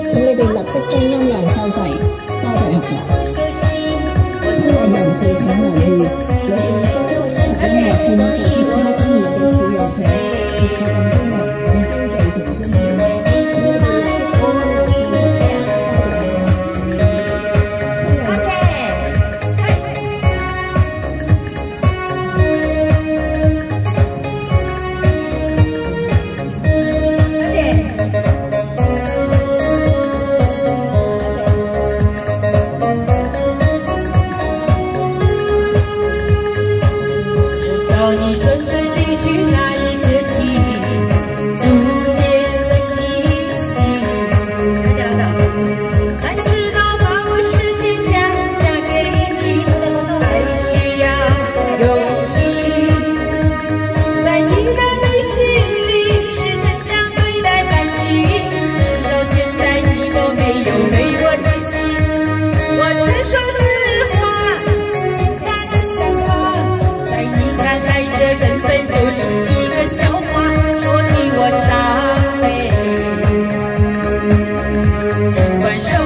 請你哋立即將音量收細，多謝合作。通話人士請留意，你哋嘅歌聲及音樂線到其他登錄嘅使用者，及確認功能已經造成爭議。 你顺顺地去那一个起，逐渐的清晰。才知道把我世界强加给你，还需要勇气。在你的内心里是怎样对待感情？直到现在你都没有对我提起。我只说实话，现在的想法，在你看来。 这根本就是一个笑话，说你我伤悲。尽管受。